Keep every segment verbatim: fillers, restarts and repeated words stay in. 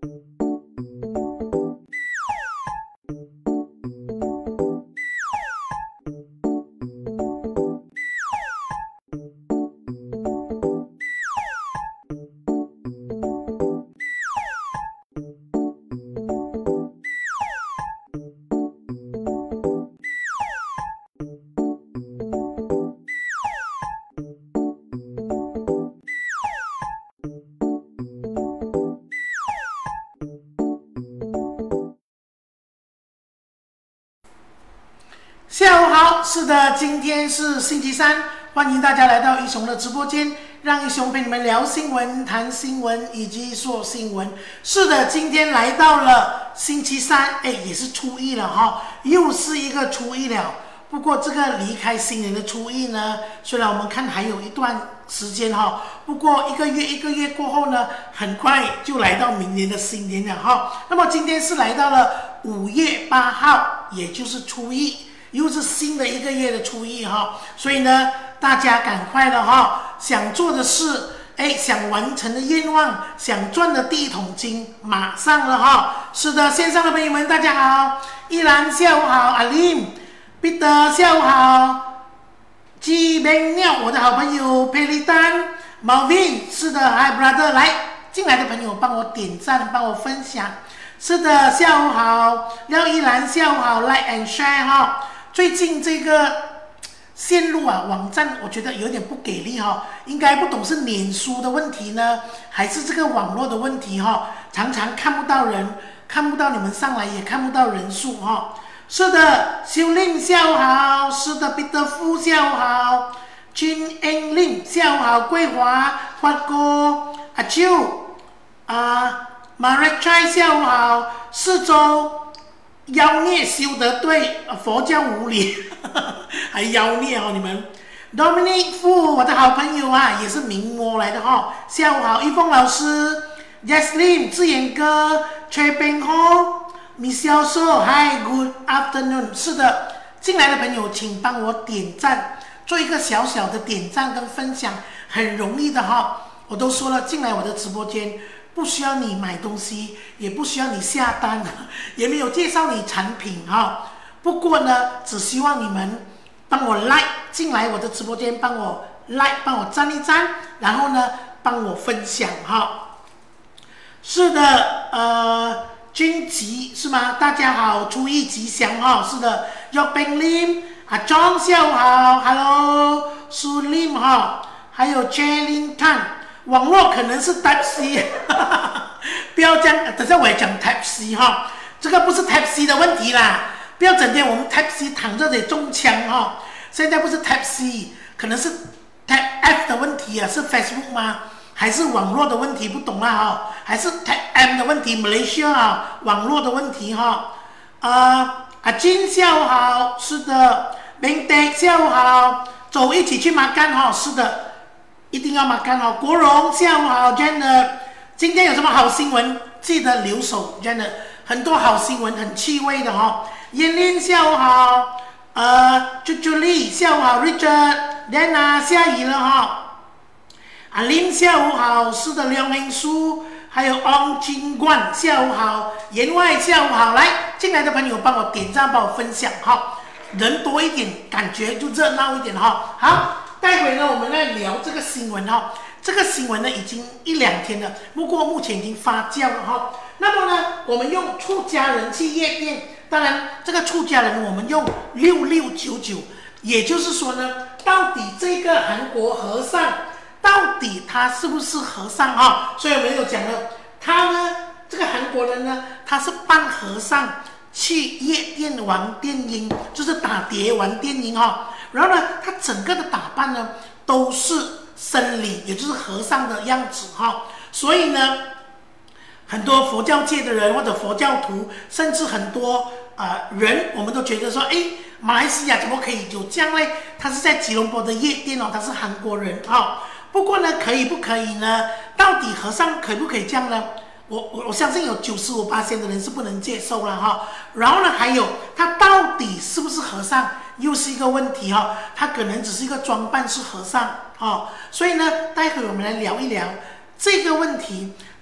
下午好，是的，今天是星期三，欢迎大家来到一雄的直播间，让一雄陪你们聊新闻、谈新闻以及说新闻。是的，今天来到了星期三，哎，也是初一了哈，又是一个初一了。不过这个离开新年的初一呢，虽然我们看还有一段时间哈，不过一个月一个月过后呢，很快就来到明年的新年了哈。那么今天是来到了五月八号，也就是初一。又是新的一个月的初一哈，所以呢，大家赶快了哈，想做的事，哎，想完成的愿望，想赚的第一桶金，马上了哈。是的，线上的朋友们，大家好，依然下午好，阿林，彼得下午好，基本鸟，我的好朋友佩利丹，毛病，是的 ，Hi brother， 来进来的朋友帮我点赞，帮我分享。是的，下午好，廖依兰，下午好 ，Like and share 哈。最近这个线路啊，网站我觉得有点不给力哈，应该不懂是脸书的问题呢，还是这个网络的问题哈？常常看不到人，看不到你们上来，也看不到人数哈。是的，修令下午好，是的，彼得夫下午好，君恩令下午好，桂华花哥阿秋啊，马瑞斋下午好，四周。妖孽修得对，佛教无理，还妖孽哦！你们 ，Dominic 夫，我的好朋友啊，也是名模来的哈、哦。下午好，一峰老师 ，Jasmine 志远哥 ，Choi Beng Ho，Michelle So，Hi Good Afternoon。是的，进来的朋友请帮我点赞，做一个小小的点赞跟分享，很容易的哈、哦。我都说了，进来我的直播间。不需要你买东西，也不需要你下单，也没有介绍你产品哈。不过呢，只希望你们帮我 like 进来我的直播间，帮我 like， 帮我赞一赞，然后呢，帮我分享哈。是的，呃，军吉是吗？大家好，初一吉祥哈。是的 ，Yok Beng Lim， 啊 ，John 下午好 ，Hello， Su Lim 哈，还有 Jelin Tan。网络可能是 Type C， 不要这样，等下我也讲 Type C 哈，这个不是 Type C 的问题啦，不要整天我们 Type C 躺着得中枪哈，现在不是 Type C， 可能是 Type F 的问题啊，是 Facebook 吗？还是网络的问题？不懂啦哈，还是 Type M 的问题 ，Malaysia 啊，网络的问题哈，啊阿金下午好，是的，明德下午好，走一起去马干哈，是的。一定要马干哦！国荣下午好 ，Janet， 今天有什么好新闻？记得留守 ，Janet， 很多好新闻，很趣味的哈、哦。燕莲下午好，呃，朱朱丽下午好 ，Richard，Dana 下雨了哈、哦。阿林下午好，是的，梁英书，还有翁金冠下午好，言外下午好，来进来的朋友帮我点赞，帮我分享哈、哦，人多一点，感觉就热闹一点哈、哦。好。待会呢，我们来聊这个新闻哈。这个新闻呢，已经一两天了，不过目前已经发酵了哈。那么呢，我们用出家人去夜店，当然这个出家人我们用六六九九，也就是说呢，到底这个韩国和尚到底他是不是和尚哈？所以我们有讲了，他呢，这个韩国人呢，他是扮和尚去夜店玩电音，就是打碟玩电音哈。然后呢，他整个的打扮呢都是僧侣，也就是和尚的样子哈。所以呢，很多佛教界的人或者佛教徒，甚至很多呃人，我们都觉得说，哎，马来西亚怎么可以有这样呢？他是在吉隆坡的夜店哦，他是韩国人哈。不过呢，可以不可以呢？到底和尚可不可以这样呢？我我我相信有九十五趴的人是不能接受了哈。然后呢，还有他到底是不是和尚，又是一个问题哈。他可能只是一个装扮是和尚哈。所以呢，待会我们来聊一聊这个问题，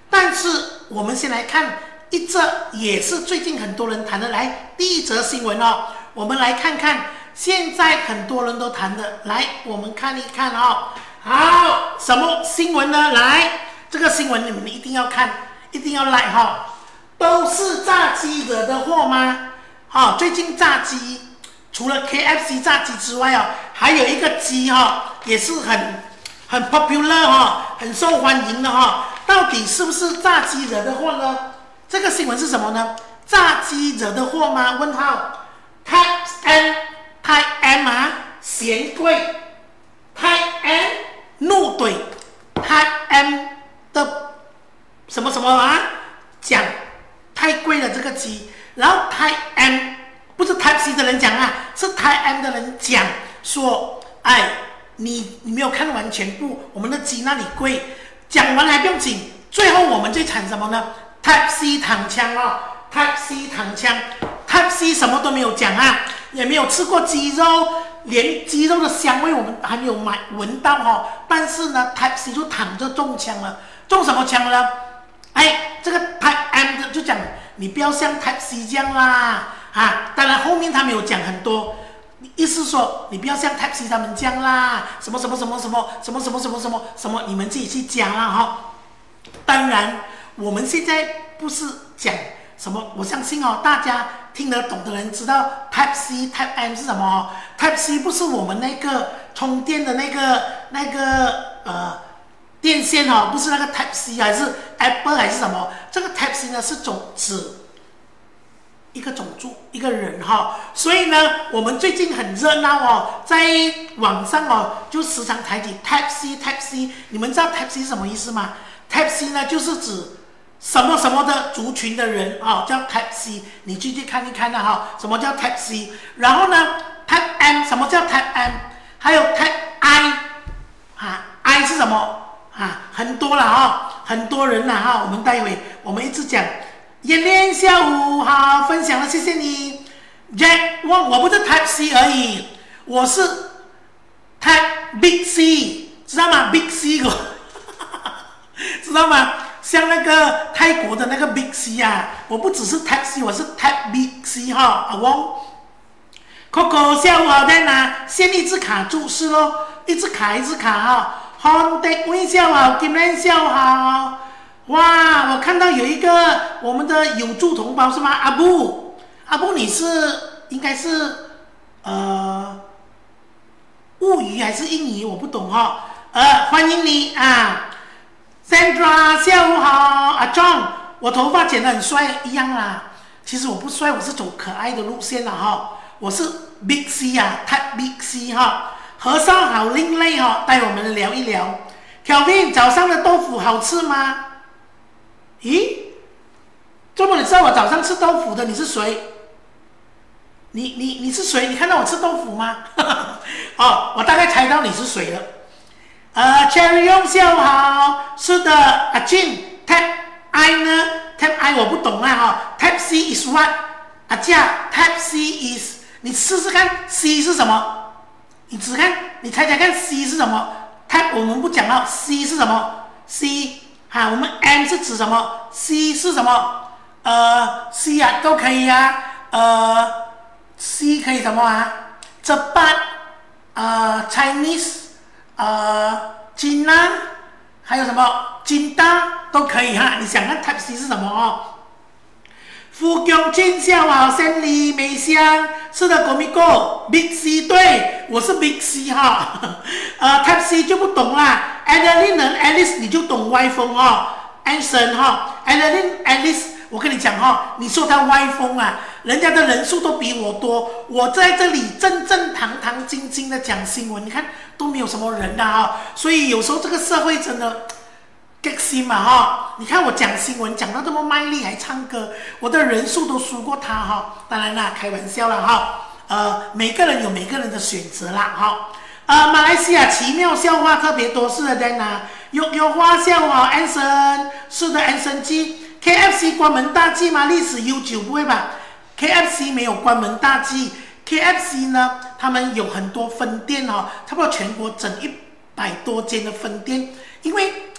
但是我们先来看一则也是最近很多人谈的，来第一则新闻哦，我们来看看现在很多人都谈的，来我们看一看哦。好，什么新闻呢？来，这个新闻你们一定要看，一定要来哈、哦。都是炸鸡惹的祸吗？好、哦，最近炸鸡除了 K F C 炸鸡之外哦，还有一个鸡哈、哦，也是很很 popular 哈、哦，很受欢迎的哈、哦。到底是不是炸鸡惹的祸呢？这个新闻是什么呢？炸鸡惹的祸吗？问号。Type N Type M 啊，嫌贵。Type N 怒怼。Type M 的什么什么啊？讲太贵了这个鸡。然后 Type M 不是 Type C 的人讲啊，是 Type M 的人讲说，哎，你你没有看完全部，我们的鸡那里贵。讲完还不用紧，最后我们最惨什么呢 ？Type C 躺枪哦 ，Type C 躺枪 ，Type C 什么都没有讲啊，也没有吃过鸡肉，连鸡肉的香味我们还没有买闻到哦。但是呢 ，Type C 就躺着中枪了，中什么枪呢？哎，这个 Type M 的就讲你不要像 Type C 这样啦啊！当然后面他没有讲很多。意思说，你不要像 Type C 他们这样啦，什么什么什么什么什么什么什么什么什么，你们自己去讲啦哈。当然，我们现在不是讲什么，我相信哦，大家听得懂的人知道 Type C、Type M 是什么。Type C 不是我们那个充电的那个那个呃电线哦，不是那个 Type C 还是 Apple 还是什么？这个 Type C 呢是种子。一个种族，一个人哈，所以呢，我们最近很热闹哦，在网上哦，就时常抬起 Type C，Type C， 你们知道 Type C 是什么意思吗 ？Type C 呢，就是指什么什么的族群的人哦，叫 Type C， 你去去看一看的哈，什么叫 Type C？ 然后呢 ，Type M， 什么叫 Type M？ 还有 Type I， 啊 ，I 是什么啊？很多了哈，很多人了哈，我们待会我们一直讲。演练下午好，分享了，谢谢你 ，Jack。我我不是 Type C 而已，我是 Type Big C， 知道吗 ？Big C 哦，知道吗？像那个泰国的那个 Big C 啊，我不只是 Type C， 我是 Type Big C 哈。阿翁 ，Coco 下午好在哪？线一直卡住是咯，一直卡一直卡哈。洪德威下午好，金莲下午好。哇，我看到有一个我们的有助同胞是吗？阿布，阿布你是应该是呃物语还是印尼？我不懂哈、哦。呃，欢迎你啊 ，Sandra 下午好，阿 John， 我头发剪得很帅一样啦。其实我不帅，我是走可爱的路线啦哈。我是 Big C 啊 ，Type Big C 哈。和尚好另类哈、哦，带我们聊一聊。Kelvin 早上的豆腐好吃吗？咦，周末你知道我早上吃豆腐的，你是谁？你你你是谁？你看到我吃豆腐吗？哦，我大概猜到你是谁了。呃 ，Cherry 用下午好，是的，阿俊 ，Type I 呢 ？Type I 我不懂啊哈、哦、，Type C is what？ 阿佳 ，Type C is， 你试试看 C 是什么？你只看，你猜猜看 C 是什么 ？Type 我们不讲到 C 是什么 ？C。啊，我们 M 是指什么 ？C 是什么？呃 ，C 啊都可以啊。呃 ，C 可以什么啊 ？Japan， 呃 ，Chinese， 呃 ，China， 还有什么 ？Jinda 都可以哈。你想看 Type C 是什么哦？福江俊下午好，胜利美香，是的，国民哥 Big C， 对，我是 Big C 哈。呃 ，Type C 就不懂啦。Adeline 呢 Alice 你就懂歪风哦 ，Anson 哈 ，Adeline Alice， 我跟你讲哈、哦，你说他歪风啊，人家的人数都比我多，我在这里正正堂堂正正的讲新闻，你看都没有什么人的哈、哦，所以有时候这个社会真的。激心嘛哈！你看我讲新闻讲到这么卖力，还唱歌，我的人数都输过他哈。当然啦，开玩笑了哈。呃，每个人有每个人的选择啦哈。呃，马来西亚奇妙笑话特别多，是的，在哪？有有花笑话 ，Anson， 是的 ，Anson G。K F C 关门大吉吗？历史悠久，不会吧 ？K F C 没有关门大吉 ，K F C 呢，他们有很多分店哦，差不多全国整一百多间的分店，因为。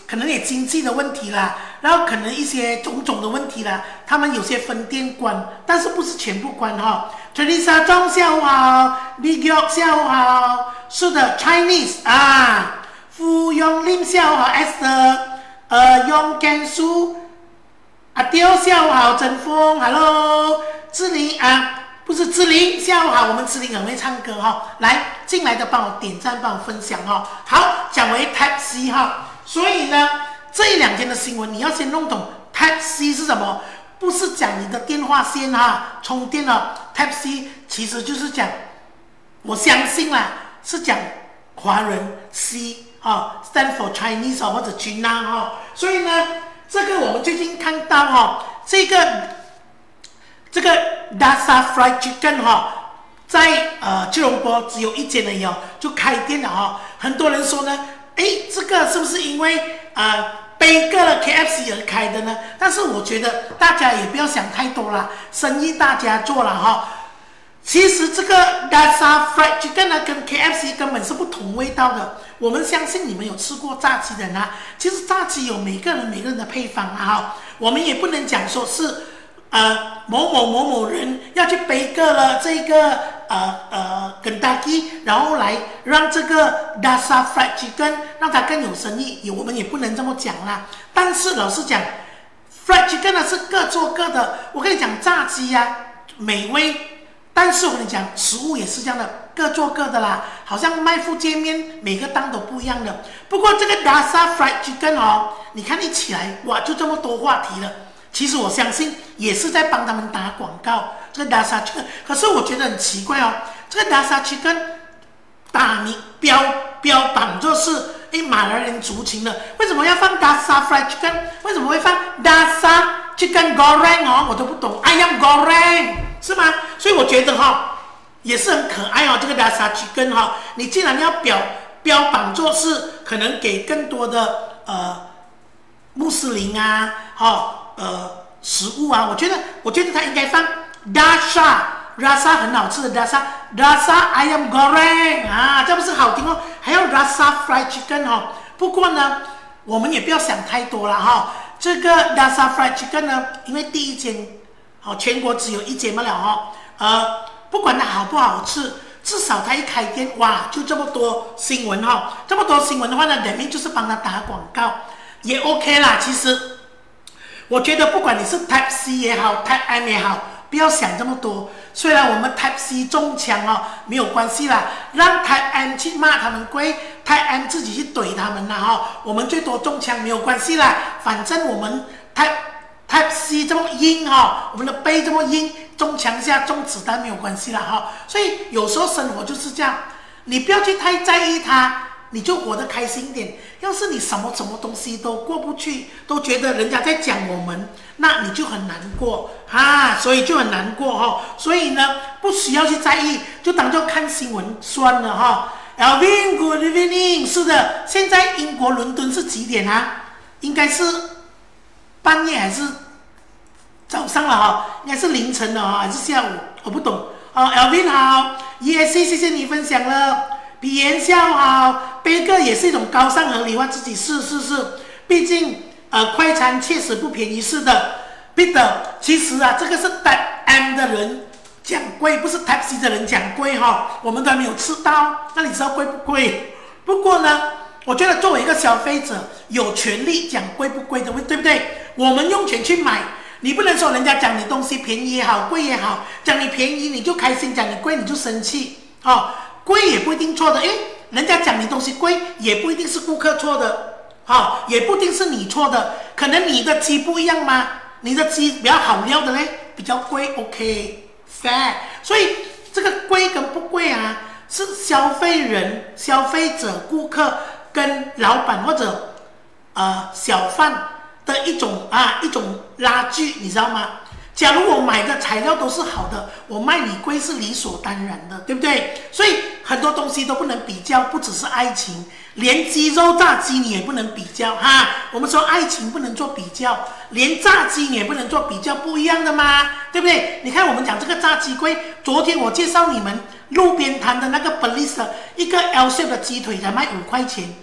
可能也经济的问题啦，然后可能一些种种的问题啦，他们有些分店关，但是不是全部关哈。Teresa 庄下午好 ，Big York 下午好，是的 ，Chinese 啊，傅永林下午好 ，Esther， 呃，永根书，阿刁下午好，陈峰 ，Hello， 志玲啊。不是志玲，下午好，我们志玲很会唱歌哈、哦，来进来的帮我点赞，帮我分享哈、哦。好，讲回 Type C 哈，所以呢，这一两天的新闻你要先弄懂 Type C 是什么，不是讲你的电话线哈，充电哦 ，Type C 其实就是讲，我相信啦，是讲华人 C 啊 ，stand for Chinese 哦或者 China 哈，所以呢，这个我们最近看到哈，这个。这个 Dasa Fried Chicken 哈，在呃吉隆坡只有一间而已哦，就开店了哈、哦。很多人说呢，哎，这个是不是因为呃背个了 K F C 而开的呢？但是我觉得大家也不要想太多啦，生意大家做了哈、哦。其实这个 Dasa Fried Chicken 呢，跟 K F C 根本是不同味道的。我们相信你们有吃过炸鸡的人啊，其实炸鸡有每个人每个人的配方啊哈，我们也不能讲说是。呃，某某某某人要去背个了这个呃呃肯德基，然后来让这个 Dasa Fried Chicken 让它更有生意，也我们也不能这么讲啦。但是老实讲 ，Fried Chicken 呢是各做各的。我跟你讲，炸鸡呀、啊、美味，但是我跟你讲，食物也是这样的，各做各的啦。好像卖福建面，每个档都不一样的。不过这个 Dasa Fried Chicken 哦，你看一起来，哇，就这么多话题了。其实我相信也是在帮他们打广告，这个 Dasa Chicken， 可是我觉得很奇怪哦，这个 Dasa Chicken 打你标标榜就是哎马来人族群的，为什么要放 Dasa Fried Chicken？ 为什么会放 Dasa Chicken Goreng 哦？我都不懂 ，Ayam Goreng 是吗？所以我觉得哈、哦、也是很可爱哦，这个 Dasa Chicken 哈、哦，你既然要标标榜做是可能给更多的呃穆斯林啊，哈、哦。呃，食物啊，我觉得，我觉得它应该放 Dasa Rasa 很好吃的 Dasa Dasa Ayam Goreng 啊，这不是好听哦，还有 Dasa Fried Chicken 哦。不过呢，我们也不要想太多了哈、哦。这个 Dasa Fried Chicken 呢，因为第一间，哦，全国只有一间不了哈、哦。呃，不管它好不好吃，至少它一开店，哇，就这么多新闻哈、哦。这么多新闻的话呢，人民就是帮他打广告，也 OK 啦，其实。我觉得不管你是 Type C 也好 ，Type M 也好，不要想这么多。虽然我们 Type C 中枪哦，没有关系啦，让 Type M 去骂他们贵 ，Type M 自己去怼他们啦哈、哦。我们最多中枪没有关系啦，反正我们 Type Type C 这么硬哈、哦，我们的背这么硬，中枪下中子弹没有关系啦哈、哦。所以有时候生活就是这样，你不要去太在意它。你就活得开心一点。要是你什么什么东西都过不去，都觉得人家在讲我们，那你就很难过啊，所以就很难过哈、哦。所以呢，不需要去在意，就当做看新闻算了哈、哦。Alvin Good evening， 是的，现在英国伦敦是几点啊？应该是半夜还是早上了哈、哦？应该是凌晨了哈，还是下午？我不懂。哦 ，Alvin 好 ，E S C 谢谢你分享了。比言笑好，背个也是一种高尚合理化，自己试试试。毕竟，呃，快餐确实不便宜，是的。Peter， 其实啊，这个是 Type M 的人讲贵，不是 Type C 的人讲贵哈、哦。我们都还没有吃到，那你知道贵不贵？不过呢，我觉得作为一个消费者，有权利讲贵不贵的，对不对？我们用钱去买，你不能说人家讲你东西便宜也好，贵也好，讲你便宜你就开心，讲你贵你就生气，哦。贵也不一定错的，因为人家讲你东西贵，也不一定是顾客错的，哈、哦，也不一定是你错的，可能你的鸡不一样吗？你的鸡比较好料的嘞，比较贵 ，OK， fair。所以这个贵跟不贵啊，是消费人、消费者、顾客跟老板或者呃小贩的一种啊一种拉锯，你知道吗？假如我买的材料都是好的，我卖你贵是理所当然的，对不对？所以很多东西都不能比较，不只是爱情，连鸡肉炸鸡你也不能比较哈。我们说爱情不能做比较，连炸鸡你也不能做比较，不一样的嘛，对不对？你看我们讲这个炸鸡贵，昨天我介绍你们路边摊的那个 Belize 一个 L shape 的鸡腿才卖五块钱，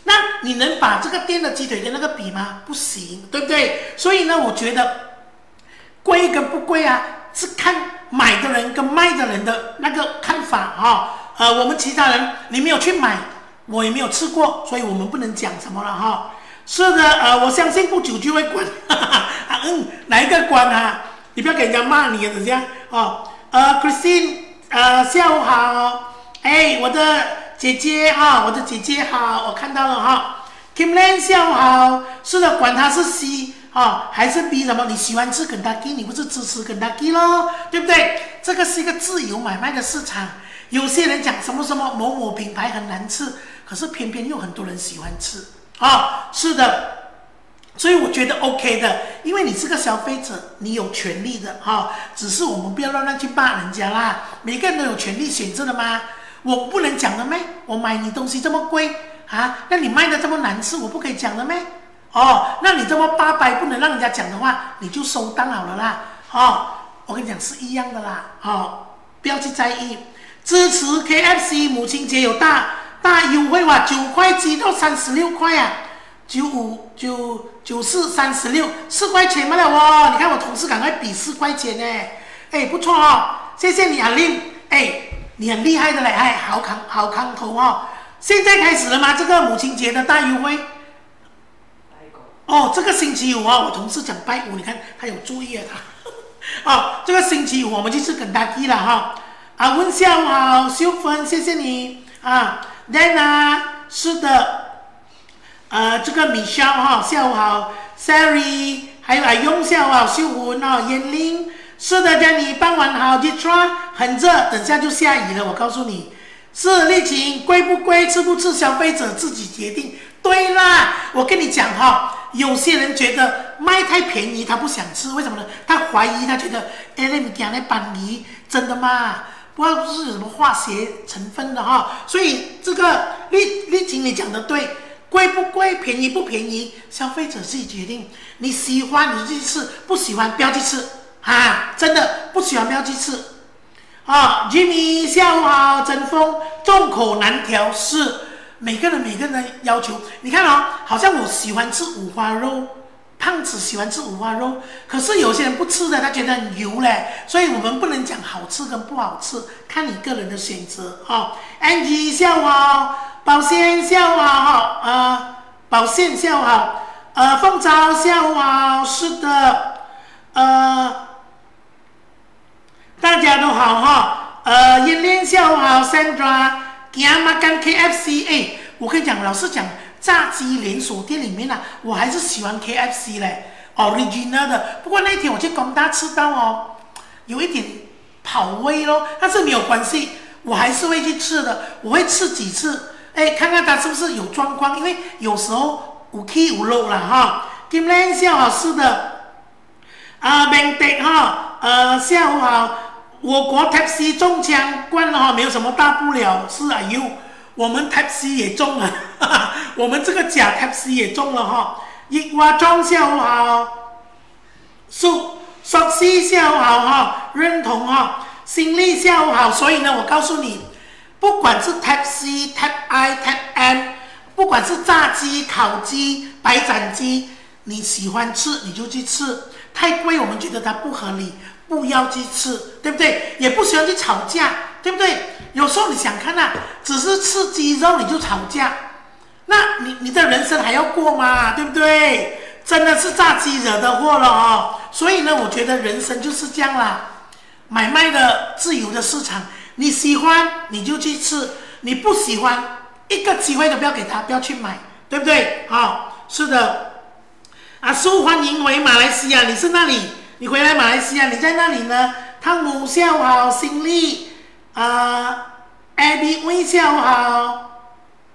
那你能把这个店的鸡腿跟那个比吗？不行，对不对？所以呢，我觉得贵跟不贵啊，是看买的人跟卖的人的那个看法哈、哦。呃，我们其他人你没有去买，我也没有吃过，所以我们不能讲什么了哈、哦。是的，呃，我相信不久就会关。啊，嗯，哪一个关啊？你不要给人家骂你啊，这样哦。呃 ，Christine， 呃，下午好。哎，我的姐姐啊，我的姐姐好，我看到了哈。Kimlan 下午好。是的，管他是 C 啊还是 B 什么，你喜欢吃肯德基，你不是支持肯德基咯，对不对？这个是一个自由买卖的市场。有些人讲什么什么某某品牌很难吃，可是偏偏有很多人喜欢吃啊。是的。所以我觉得 OK 的，因为你是个消费者，你有权利的哈、哦。只是我们不要乱乱去骂人家啦，每个人都有权利选择的嘛。我不能讲的咩？我买你东西这么贵啊，那你卖的这么难吃，我不可以讲的咩？哦，那你这么八百不能让人家讲的话，你就收档好了啦。哦，我跟你讲是一样的啦。哦，不要去在意。支持 K F C， 母亲节有大大优惠哇，九块鸡到三十六块啊。九五九九四三十六，四块钱嘛了哦！你看我同事赶快比四块钱呢，哎，不错哦，谢谢你阿令，哎，你很厉害的嘞，哎，好扛好扛头哦！现在开始了吗？这个母亲节的大优惠？哦，这个星期五哦，我同事讲拜五，你看他有注意啊他。哦，这个星期五我们去吃肯德基了哈。啊，问下午好，秀芬，谢谢你啊 ，Dana， 是的。呃，这个米肖哈，下午好 ，Sari， 还有阿用下午好，秀文哦，燕玲，是的，佳妮，傍晚好 ，Ditra， 很热，等下就下雨了，我告诉你，是丽琴，贵不贵，吃不吃，消费者自己决定。对啦，我跟你讲哈、哦，有些人觉得卖太便宜，他不想吃，为什么呢？他怀疑，他觉得，哎，那你讲那板梨真的吗？不知道是有什么化学成分的哈、哦，所以这个丽丽琴你讲的对。贵不贵，便宜不便宜，消费者自己决定。你喜欢你就去吃，不喜欢不要去吃啊！真的不喜欢不要去吃啊 ！Jimmy 下午好，真风众口难调，是每个人每个人的要求。你看哦，好像我喜欢吃五花肉，胖子喜欢吃五花肉，可是有些人不吃的，他觉得很油嘞，所以我们不能讲好吃跟不好吃，看你个人的选择啊。Angie 下午好。宝仙下午好，呃，宝线下午好，呃，凤爪下午好，是的，呃，大家都好哈，呃，燕莲下午好 ，Sandra， 今嘛干 K F C， 哎，我跟你讲，老实讲，炸鸡连锁店里面啊，我还是喜欢 K F C 嘞 ，original 的。不过那天我去工大吃到哦，有一点跑味咯，但是没有关系，我还是会去吃的，我会吃几次。哎，看看他是不是有状况，因为有时候有起有落啦哈。金兰下午好，是的。啊 ，Ben Dick 哈，呃，下午好。我国 Taxi 中枪关了哈，没有什么大不了。是啊，呦，我们 Taxi 也中了，哈哈，我们这个假 Taxi 也中了哈。易华庄下午好。苏索西下午好哈，认同哈。心力下午好，所以呢，我告诉你。不管是 Type C、Type I、Type M， 不管是炸鸡、烤鸡、白斩鸡，你喜欢吃你就去吃，太贵我们觉得它不合理，不要去吃，对不对？也不喜欢去吵架，对不对？有时候你想看啊，只是吃鸡肉你就吵架，那你你的人生还要过吗？对不对？真的是炸鸡惹的祸了哦。所以呢，我觉得人生就是这样啦，买卖的自由的市场。你喜欢你就去吃，你不喜欢一个机会都不要给他，不要去买，对不对？好、哦，是的。阿苏欢迎回马来西亚，你是那里？你回来马来西亚，你在那里呢？汤姆下午好，新力啊 ，Abby 微下午好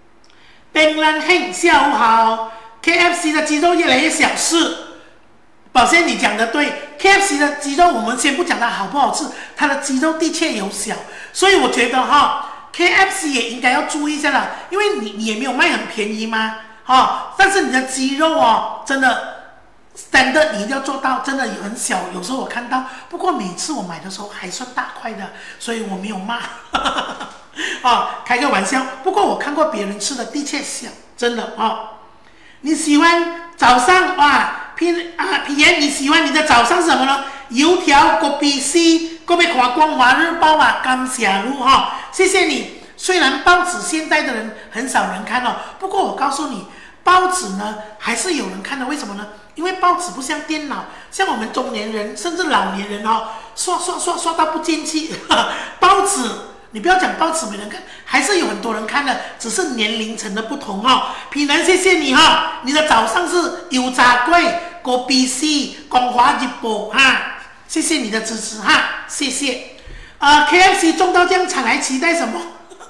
，Ben Lan Heng 下午好 ，K F C 的鸡肉越来越小是。宝仙，你讲的对 ，K F C 的鸡肉我们先不讲它好不好吃，它的鸡肉的确有小，所以我觉得哈 ，K F C 也应该要注意一下了，因为你你也没有卖很便宜嘛，哈、哦，但是你的鸡肉哦，真的 standard 你一定要做到，真的有很小，有时候我看到，不过每次我买的时候还算大块的，所以我没有骂，啊、哦，开个玩笑，不过我看过别人吃的的确小， 真的哦。你喜欢早上哇，皮啊皮炎，你喜欢你的早上是什么呢？油条、果比西，各位看光华日报啊，感谢路哈，谢谢你。虽然报纸现在的人很少人看哦，不过我告诉你，报纸呢还是有人看的，为什么呢？因为报纸不像电脑，像我们中年人甚至老年人哦，刷刷刷刷到不见气。报纸，你不要讲报纸没人看，还是有很多人看的，只是年龄层的不同哈。皮南，谢谢你哈，你的早上是油炸龟、果比西、光华日报哈，谢谢你的支持哈，谢谢。呃 ，K F C 中到这样惨，还期待什么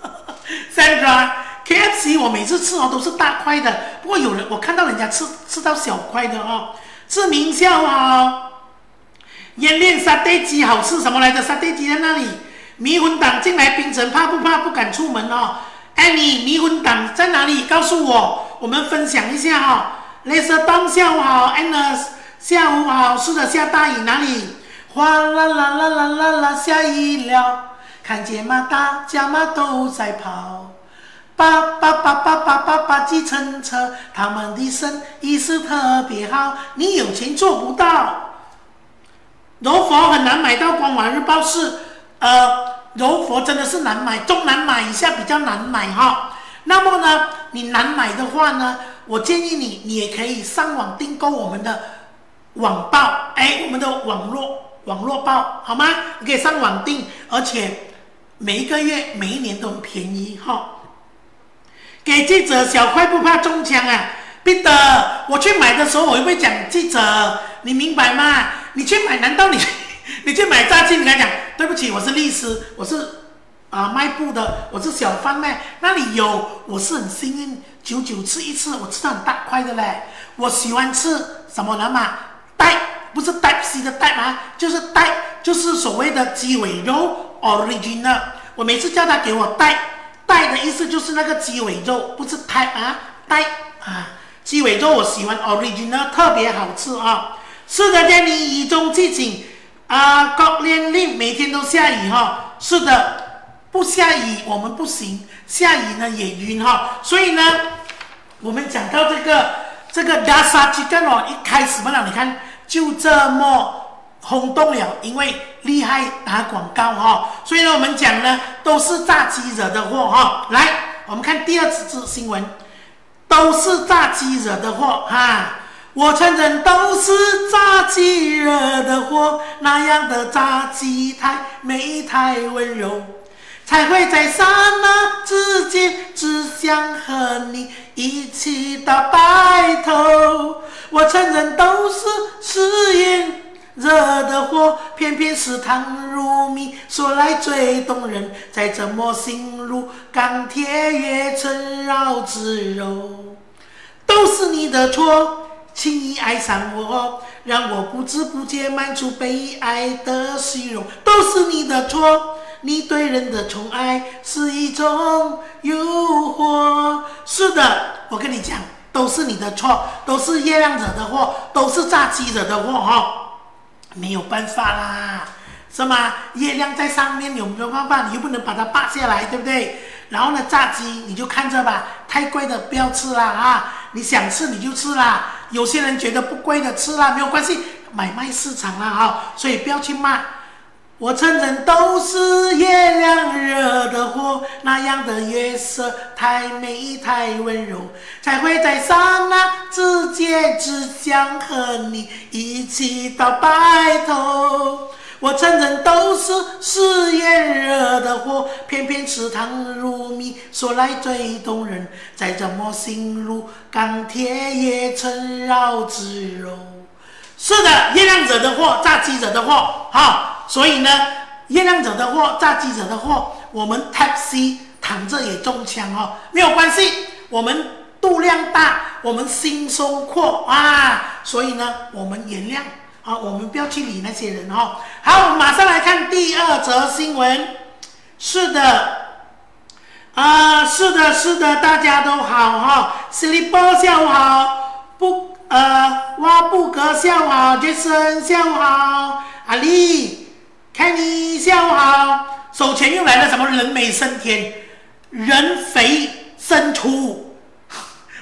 ？Sandra。K F C 我每次吃哦都是大块的，不过有人我看到人家吃吃到小块的哦。志明下午好，腌炼沙爹鸡好吃什么来着？沙爹鸡在那里。迷魂党进来槟城怕不怕？不敢出门哦。哎，你迷魂党在哪里？告诉我，我们分享一下哈、哦。雷瑟当下午好 ，Anna 下午好，是的，下大雨哪里？哗啦啦啦啦啦啦下雨了，看见吗？大家嘛都在跑。叭叭叭叭叭叭叭计程车，他们的生意是特别好，你有钱做不到。柔佛很难买到，光华日报是，呃，柔佛真的是难买，中南买一下比较难买哈。那么呢，你难买的话呢，我建议你，你也可以上网订购我们的网报，哎，我们的网络网络报好吗？你可以上网订，而且每一个月、每一年都很便宜哈。给记者小块不怕中枪啊！彼得，我去买的时候我会不会讲记者？你明白吗？你去买，难道你你去买炸鸡？你跟他讲对不起，我是律师，我是啊、呃、卖布的，我是小贩卖，那里有，我是很幸运，久久吃一次，我吃到很大块的嘞。我喜欢吃什么呢嘛？带不是带 C 的带吗？就是带，就是所谓的鸡尾肉 original。我每次叫他给我带。带的意思就是那个鸡尾肉，不是带啊，带啊，鸡尾肉我喜欢 original， 特别好吃啊。是的，在你雨中激情啊，高连令每天都下雨哈。是的，不下雨我们不行，下雨呢也晕哈。所以呢，我们讲到这个这个 Dasa Chicken 哦，一开始嘛，你看就这么轰动了，因为厉害打广告哈、哦，所以呢，我们讲呢都是炸鸡惹的祸哈、哦。来，我们看第二次新闻，都是炸鸡惹的祸哈。我承认都是炸鸡惹的祸，那样的炸鸡太美太温柔，才会在刹那之间只想和你一起到白头。我承认都是誓言惹的祸，偏偏是糖如蜜，说来最动人。再怎么心如钢铁，也曾绕指柔。都是你的错，轻易爱上我，让我不知不觉满足被爱的虚荣。都是你的错，你对人的宠爱是一种诱惑。是的，我跟你讲，都是你的错，都是月亮惹的祸，都是炸鸡惹的祸哈、哦。没有办法啦，是吗？月亮在上面有没有办法？你又不能把它拔下来，对不对？然后呢，炸鸡你就看着吧，太贵的不要吃啦啊！你想吃你就吃啦。有些人觉得不贵的吃啦，没有关系，买卖市场啦哈，所以不要去骂。我承认都是月亮惹的祸，那样的月色太美太温柔，才会在刹那之间只想和你一起到白头。我承认都是誓言惹的祸，偏偏吃糖如蜜，说来最动人。再怎么心如钢铁，也曾绕指柔。是的，月亮惹的祸，炸鸡惹的祸，哈。所以呢，月亮惹的祸，炸鸡惹的祸，我们 Type C 躺着也中枪哦，没有关系，我们度量大，我们心胸阔啊，所以呢，我们原谅啊，我们不要去理那些人哦。好，我们马上来看第二则新闻。是的，啊、呃，是的，是的，大家都好哈 ，Slipper 下午好，不呃，挖布格下午好 ，Jason 下午好，阿丽。Kenny 下午好，手前又来了什么人美升天，人肥生出，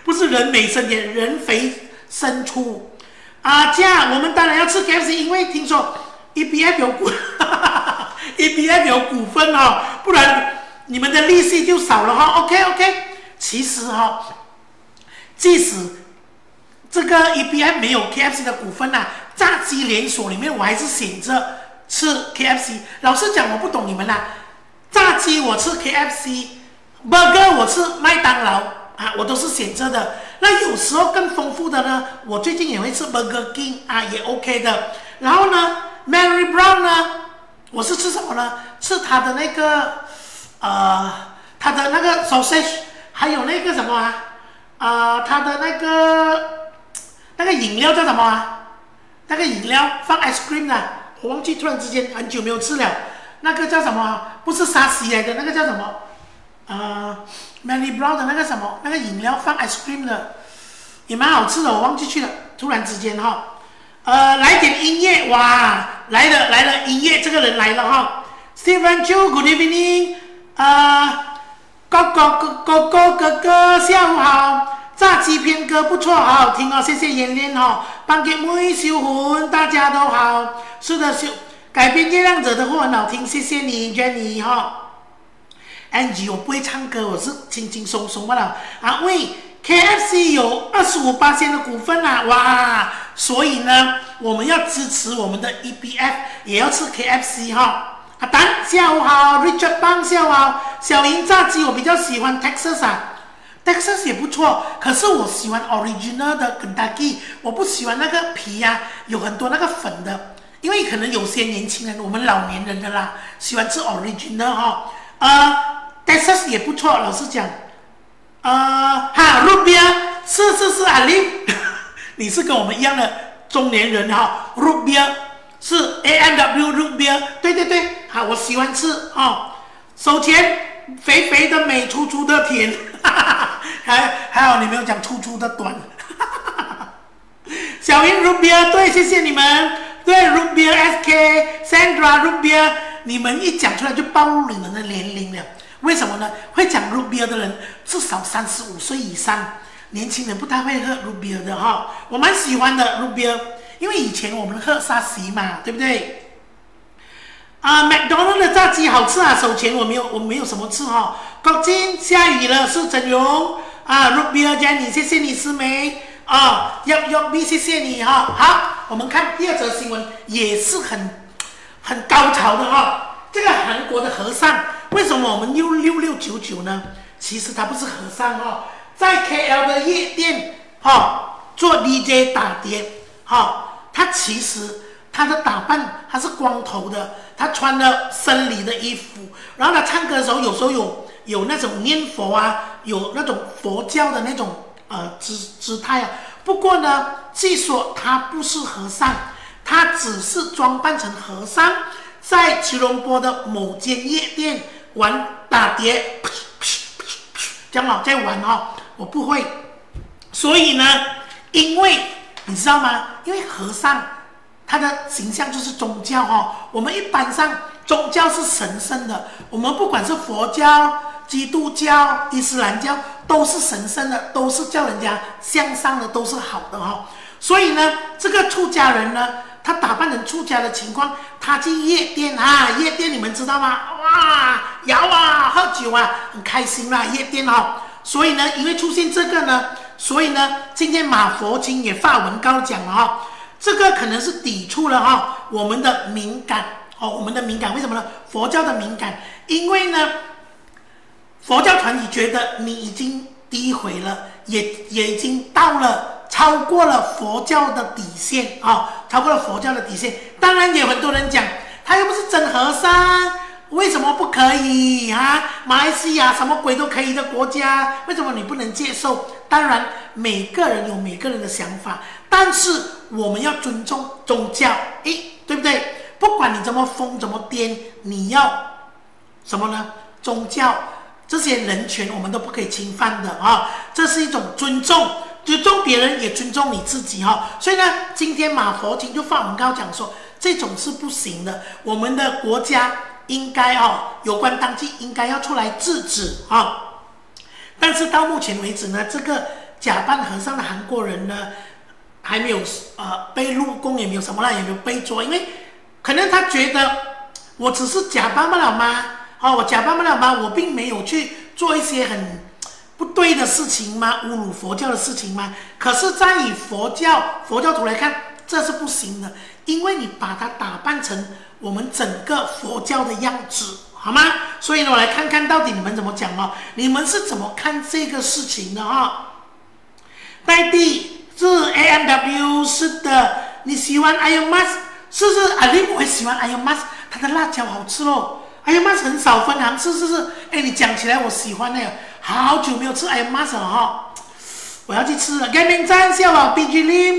不是人美声甜，人肥声粗。啊，这样我们当然要吃 K F C， 因为听说 E P F 有股，E P F 有股份哦，不然你们的利息就少了哈。OK OK， 其实哈、哦，即使这个 E P F 没有 K F C 的股份啊，炸鸡连锁里面我还是选择吃 K F C。老实讲，我不懂你们啦，炸鸡我吃 K F C，burger 我吃麦当劳啊，我都是选择的。那有时候更丰富的呢，我最近也会吃 Burger King 啊，也 OK 的。然后呢 ，Mary Brown 呢，我是吃什么呢？吃它的那个呃，它的那个 sausage， 还有那个什么啊，呃，它的那个那个饮料叫什么啊？那个饮料放 ice cream 的，我忘记，突然之间很久没有吃了。那个叫什么啊？不是沙西来的，那个叫什么？呃 ，Mary Brown 的那个什么，那个饮料放 ice cream 的，也蛮好吃的，我忘记去了。突然之间哈，呃，来点音乐，哇，来了来了，音乐这个人来了哈 ，Stephen Chu，Good evening， 啊，哥哥哥哥哥哥哥，下午好，炸鸡片歌不错，好好听哦，谢谢妍妍哈，帮给妹修魂，大家都好，是的，修改编月亮者的歌很好听，谢谢你 Jenny 哈。Angie， 我不会唱歌，我是轻轻松松罢了啊。喂 ，K F C 有二十五%的股份啊，哇！所以呢，我们要支持我们的 E P F， 也要吃 K F C 哈。阿丹，下午好 ，Richard Bang， 下午好。小银炸鸡我比较喜欢 Texas 啊 ，Texas 也不错，可是我喜欢 Original 的 Kentucky， 我不喜欢那个皮呀、啊，有很多那个粉的，因为可能有些年轻人，我们老年人的啦，喜欢吃 Original 哈，呃。Texas 也不错，老实讲，呃，哈 ，Root Beer 是是是阿林，你是跟我们一样的中年人哈 ，Root Beer 是 A M W Root Beer， 对对对，好，我喜欢吃哦，手前肥肥的美，粗粗的甜，还还好你没有讲粗粗的短，小云 Root Beer， 对，谢谢你们，对 Root Beer S K Sandra Root Beer， 你们一讲出来就暴露你们的年龄了。为什么呢？会讲 root beer 的人至少三十五岁以上，年轻人不太会喝 root beer 的哈。我蛮喜欢的 root beer， 因为以前我们喝沙西嘛，对不对？啊 ，McDonald 的炸鸡好吃啊，手前我没有我没有什么吃哈。国金下雨了，是整容啊 ，root beer Jenny， 谢谢你思梅啊 ，Yup Yup B， 谢谢你哈。好，我们看第二则新闻，也是很很高潮的哈。这个韩国的和尚。为什么我们用六六九九呢？其实他不是和尚哦，在 K L 的夜店哈、哦、做 D J 打碟哈、哦，他其实他的打扮他是光头的，他穿了僧侣的衣服，然后他唱歌的时候有时候有有那种念佛啊，有那种佛教的那种呃姿姿态啊。不过呢，据说他不是和尚，他只是装扮成和尚，在吉隆坡的某间夜店。玩打碟，这样哦，在玩哦，我不会，所以呢，因为你知道吗？因为和尚他的形象就是宗教哦，我们一般上宗教是神圣的，我们不管是佛教、基督教、伊斯兰教，都是神圣的，都是叫人家向上的，都是好的哦。所以呢，这个出家人呢。他打扮成出家的情况，他去夜店啊，夜店你们知道吗？哇，摇啊，喝酒啊，很开心啦，夜店哦。所以呢，因为出现这个呢，所以呢，今天马佛清也发文告讲了哈、哦，这个可能是抵触了哈、哦、我们的敏感哦，我们的敏感为什么呢？佛教的敏感，因为呢，佛教团体觉得你已经诋毁了，也也已经到了。超过了佛教的底线啊、哦，超过了佛教的底线。当然，有很多人讲，他又不是真和尚，为什么不可以啊？马来西亚什么鬼都可以的国家，为什么你不能接受？当然，每个人有每个人的想法，但是我们要尊重宗教，诶，对不对？不管你怎么疯怎么癫，你要什么呢？宗教这些人权我们都不可以侵犯的啊、哦，这是一种尊重。尊重别人也尊重你自己哈、哦，所以呢，今天马佛清就发文告讲说，这种是不行的，我们的国家应该哦，有关当局应该要出来制止啊、哦。但是到目前为止呢，这个假扮和尚的韩国人呢，还没有呃被入宫，也没有什么啦，也没有被捉，因为可能他觉得我只是假扮不了吗？哦，我假扮不了吗？我并没有去做一些很不对的事情吗？侮辱佛教的事情吗？可是，在以佛教佛教徒来看，这是不行的，因为你把它打扮成我们整个佛教的样子，好吗？所以呢，我来看看到底你们怎么讲哦，你们是怎么看这个事情的啊、哦？代弟是 A M W， 是的，你喜欢 Iron Mas， 是不是？阿林我也喜欢 Iron Mas， 它的辣椒好吃哦。Iron Mas 很少分行，是是是。哎，你讲起来我喜欢呢，好久没有吃 Iron Mas 了哈、哦，我要去吃了。改名站笑宝 B G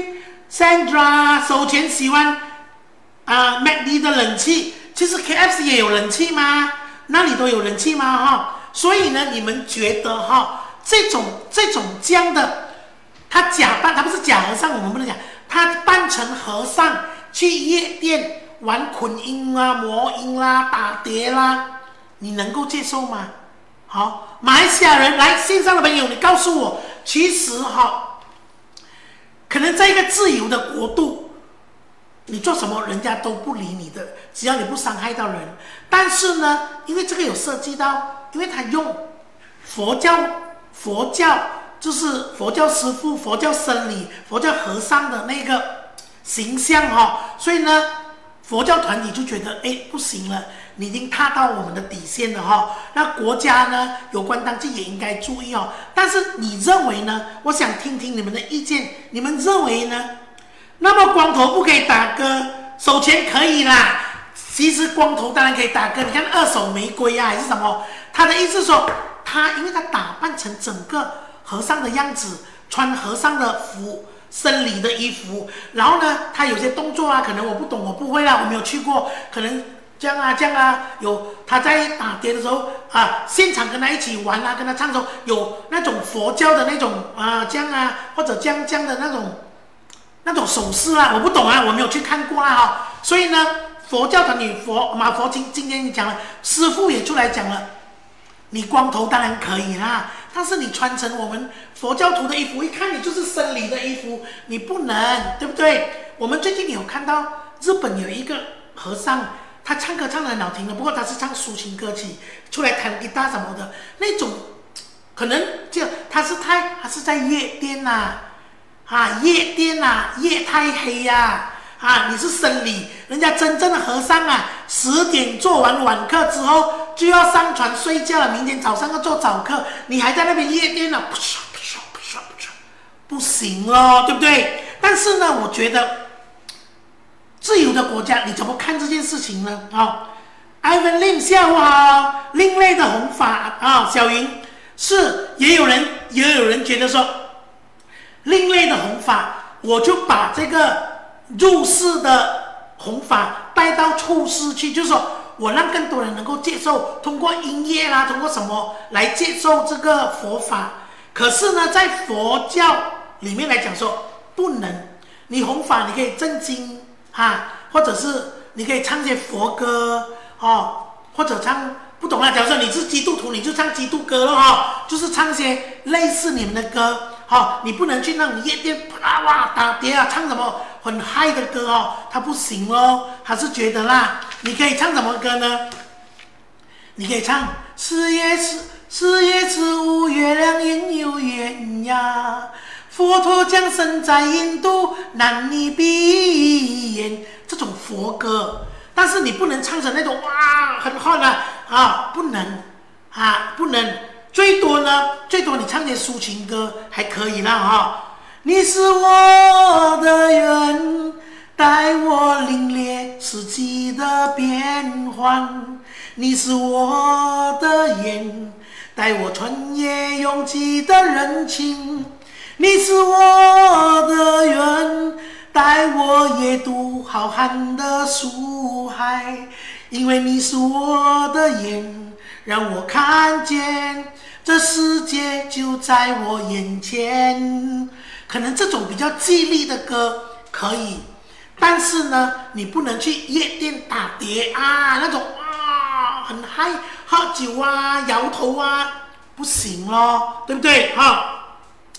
Lim。Sandra 手前喜欢啊 ，McD 的冷气，其实 K F C 也有冷气吗？那里都有冷气吗？哈，所以呢，你们觉得哈，这种这种这样的，他假扮，他不是假和尚，我们不能讲，他扮成和尚去夜店玩捆音啦、魔音啦、打碟啦，你能够接受吗？好，马来西亚人来线上的朋友，你告诉我，其实哈。可能在一个自由的国度，你做什么人家都不理你的，只要你不伤害到人。但是呢，因为这个有涉及到，因为他用佛教佛教就是佛教师父、佛教僧侣、佛教和尚的那个形象哈、哦，所以呢，佛教团体就觉得哎不行了，你已经踏到我们的底线了哈、哦。那国家呢，有关当局也应该注意哦。但是你认为呢？我想听听你们的意见。你们认为呢？那么光头不可以打歌，手钱可以啦。其实光头当然可以打歌。你看二手玫瑰啊，还是什么？他的意思说，他因为他打扮成整个和尚的样子，穿和尚的服。僧侣的衣服，然后呢，他有些动作啊，可能我不懂，我不会啦，我没有去过，可能这样啊，这样啊，有他在打碟的时候啊，现场跟他一起玩啊，跟他唱的时候，有那种佛教的那种啊，这样啊，或者这样这样的那种那种手势啊，我不懂啊，我没有去看过啊哈，所以呢，佛教团体佛马佛今今天讲了，师父也出来讲了，你光头当然可以啦。但是你穿成我们佛教徒的衣服，一看你就是僧侣的衣服，你不能，对不对？我们最近有看到日本有一个和尚，他唱歌唱得很好听的，不过他是唱抒情歌曲，出来弹吉他什么的，那种可能就他是太他是在夜店呐、啊，啊夜店呐、啊，夜太黑呀、啊，啊你是僧侣，人家真正的和尚啊，十点做完晚课之后。就要上床睡觉了，明天早上要做早课，你还在那边夜店呢、啊，不爽不爽不爽不爽，不行咯，对不对？但是呢，我觉得自由的国家，你怎么看这件事情呢？啊、哦、，Ivan Lim 下午好，另类的红发啊、哦，小云是也有人也有人觉得说，另类的红发，我就把这个入世的红发带到出世去，就是说。我让更多人能够接受，通过音乐啦，通过什么来接受这个佛法。可是呢，在佛教里面来讲说，不能。你弘法，你可以正经啊，或者是你可以唱些佛歌哦，或者唱不懂啊。假如说你是基督徒，你就唱基督歌了哈、哦，就是唱些类似你们的歌。好、哦，你不能去那种夜店啪哇打碟啊，唱什么很嗨的歌哦，他不行哦，他是觉得啦，你可以唱什么歌呢？你可以唱四月十四月十五月亮圆又圆呀，佛陀降生在印度，男女闭眼，这种佛歌，但是你不能唱成那种哇很好的啊，不能啊，不能。最多呢，最多你唱点抒情歌还可以啦哈、哦。你是我的缘，带我领略四季的变幻。你是我的眼，带我穿越拥挤的人群。你是我的缘，带我阅读浩瀚的书海。因为你是我的眼，让我看见。这世界就在我眼前，可能这种比较激励的歌可以，但是呢，你不能去夜店打碟啊，那种啊很嗨，喝酒啊、摇头啊，不行咯，对不对？哈。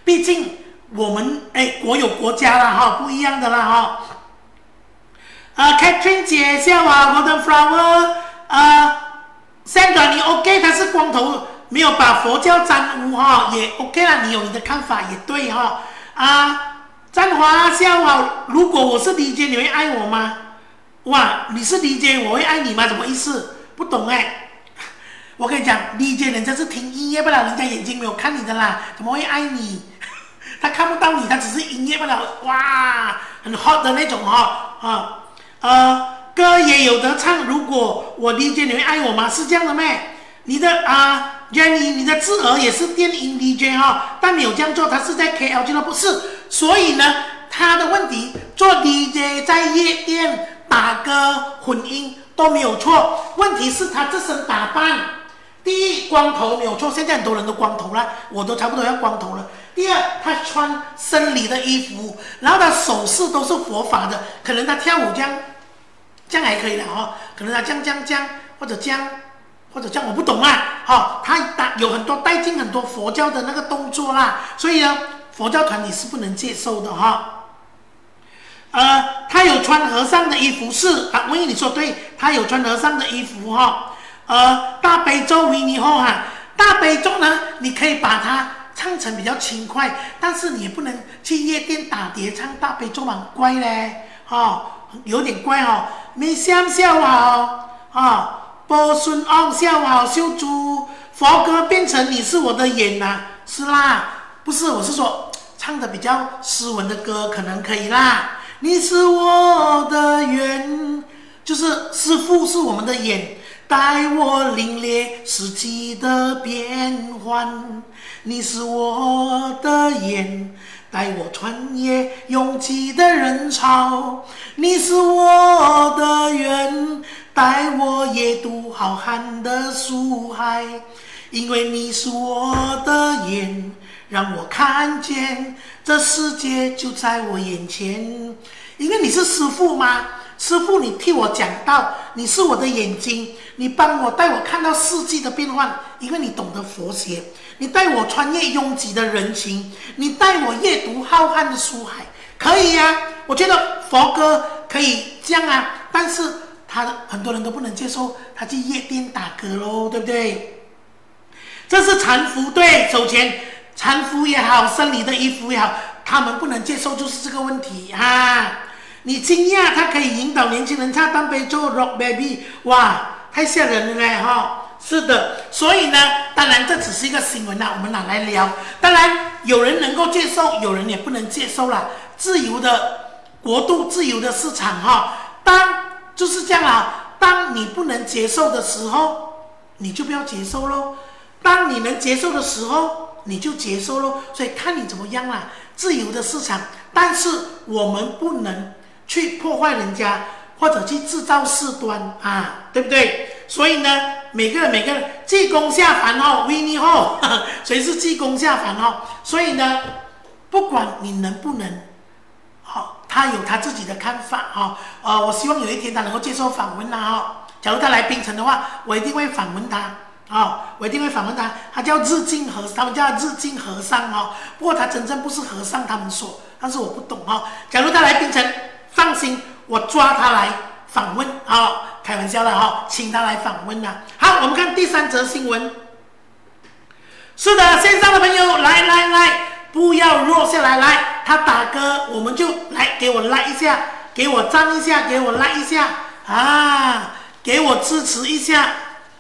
毕竟我们哎国有国家啦哈，不一样的啦哈。呃 ，Catherine 姐下午好 ，Golden Flower， 呃 ，Sandra 你 OK， 他是光头，没有把佛教沾污哈，也 OK 啦，你有你的看法也对哈。啊，张华下午好，如果我是 D J， 你会爱我吗？哇，你是 D J， 我会爱你吗？什么意思？不懂哎、欸。我跟你讲 ，D J 人家是听音乐不了，人家眼睛没有看你的啦，怎么会爱你？他看不到你，他只是音乐不了，哇，很 hot 的那种哈啊呃，歌也有得唱。如果我 D J， 你会爱我吗？是这样的咩？你的啊 ，Jenny， 你的侄儿也是电音 D J 哈，但你有这样做，他是在 K L 俱乐部是，所以呢，他的问题做 D J 在夜店打歌混音都没有错，问题是他这身打扮。第一，光头没有错，现在很多人都光头了，我都差不多要光头了。第二，他穿僧侣的衣服，然后他手势都是佛法的，可能他跳舞这样，这样还可以了哈，可能他这样这样这样，或者这样，或者这样，我不懂啊，哈，他有很多带进很多佛教的那个动作啦，所以呢，佛教团体是不能接受的哈。呃，他有穿和尚的衣服是啊，文艺你说对，他有穿和尚的衣服哈。呃，大悲咒维尼后哈，大悲咒呢，你可以把它唱成比较轻快，但是你也不能去夜店打碟唱大悲咒嘛，怪嘞，哦，有点怪哦。没想笑好啊，波顺昂笑好秀珠，佛歌变成你是我的眼呐、啊，是啦，不是，我是说唱的比较斯文的歌可能可以啦。你是我的眼，就是师父是我们的眼。带我领略四季的变幻，你是我的眼，带我穿越拥挤的人潮。你是我的缘，带我夜渡浩瀚的书海。因为你是我的眼，让我看见这世界就在我眼前。因为你是师父吗？师父，你替我讲道，你是我的眼睛，你帮我带我看到四季的变换，因为你懂得佛学，你带我穿越拥挤的人群，你带我阅读浩瀚的书海，可以呀、啊。我觉得佛歌可以这样啊，但是他很多人都不能接受，他去夜店打歌喽，对不对？这是禅服，对，首先禅服也好，僧侣的衣服也好，他们不能接受，就是这个问题啊。你惊讶他可以引导年轻人唱大悲咒 Rock Baby， 哇，太吓人了嘞哈！是的，所以呢，当然这只是一个新闻啦，我们拿来聊。当然有人能够接受，有人也不能接受啦。自由的国度，自由的市场哈。当就是这样啊，当你不能接受的时候，你就不要接受咯；当你能接受的时候，你就接受咯。所以看你怎么样啦。自由的市场，但是我们不能去破坏人家，或者去制造事端啊，对不对？所以呢，每个人每个人济公下凡哦，维尼哦，谁是济公下凡哦？所以呢，不管你能不能，好、哦，他有他自己的看法哈、哦。呃，我希望有一天他能够接受访问啦哈、哦。假如他来槟城的话，我一定会访问他。啊、哦，我一定会访问他。他叫日进和，他们叫日进和尚哦。不过他真正不是和尚，他们说，但是我不懂哦。假如他来槟城，放心，我抓他来访问啊、哦，开玩笑的哈、哦，请他来访问啦。好，我们看第三则新闻。是的，线上的朋友，来来来，不要落下来，来，他打歌，我们就来给我来一下，给我赞一下，给我来一下啊，给我支持一下。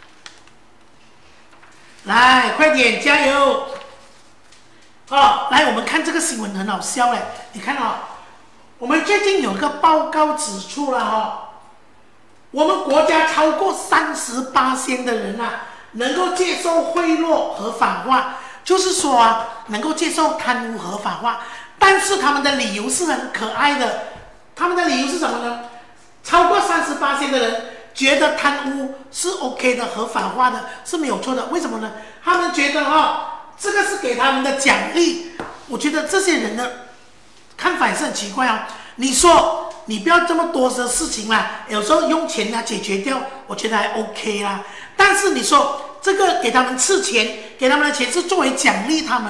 来，快点，加油！哦，来，我们看这个新闻很好笑嘞。你看哦，我们最近有个报告指出了哈、哦，我们国家超过三十八仙的人啊，能够接受贿赂合法化，就是说啊，能够接受贪污合法化，但是他们的理由是很可爱的，他们的理由是什么呢？超过三十八仙的人觉得贪污是 OK 的，合法化的是没有错的。为什么呢？他们觉得哈、哦，这个是给他们的奖励。我觉得这些人的看法也是很奇怪啊、哦。你说你不要这么多的事情啦，有时候用钱来解决掉，我觉得还 OK 啦。但是你说这个给他们赐钱，给他们的钱是作为奖励他们，